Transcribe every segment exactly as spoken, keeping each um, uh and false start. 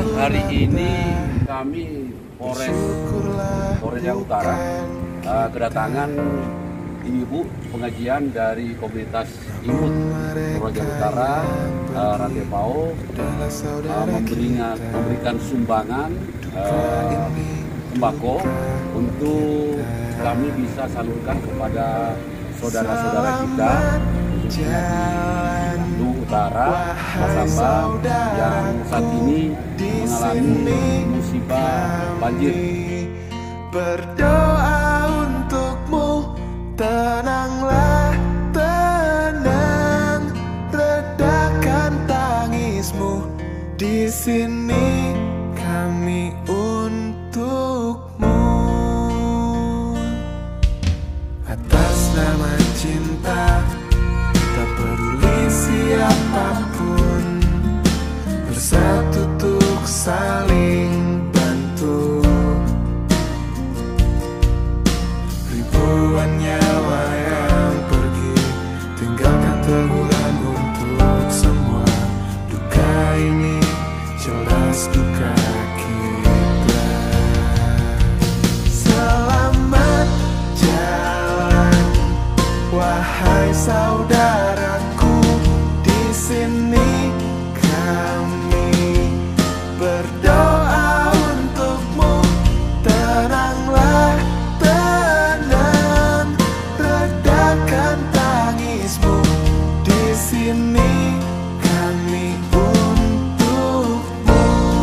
hari ini kami Polres Korea Utara uh, kedatangan ibu pengajian dari komunitas Imut Korea Utara, uh, Rantai Pao, uh, memberikan, memberikan sumbangan uh, sembako untuk kami bisa salurkan kepada saudara-saudara kita khususnya di Bandung Utara, Masamba yang saat ini mengalami musibah banjir. Berdoa untukmu, tenanglah, tenang, redakan tangismu. Di sini kami untukmu. Atas nama cinta, tak peduli siapapun, bersatu untuk saling bantu. Ribuan nyawa yang pergi, tinggalkan teguran untuk semua. Duka ini jelas duka kita. Selamat jalan, wahai saudaraku. Di sini kami berdoa untukmu. Tenanglah, tenang, redakan tangismu. Di sini kami untukmu.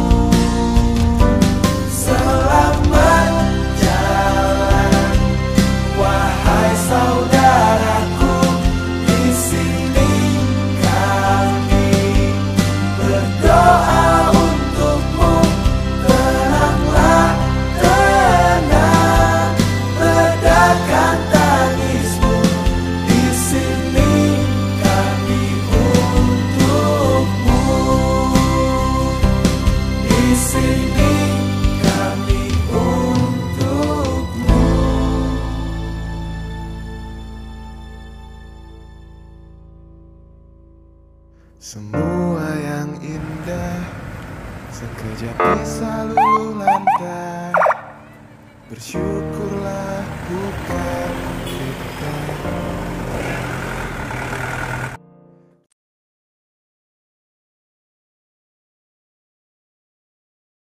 Selamat jalan, wahai saudaraku. Di sini kami berdoa untukmu. Tenanglah, tenang, redakan tangismu. Di sini kami untukmu. Di sini kami untukmu. Semua yang indah sekejap bisa luluh lantai. Bersyukurlah bukan kita.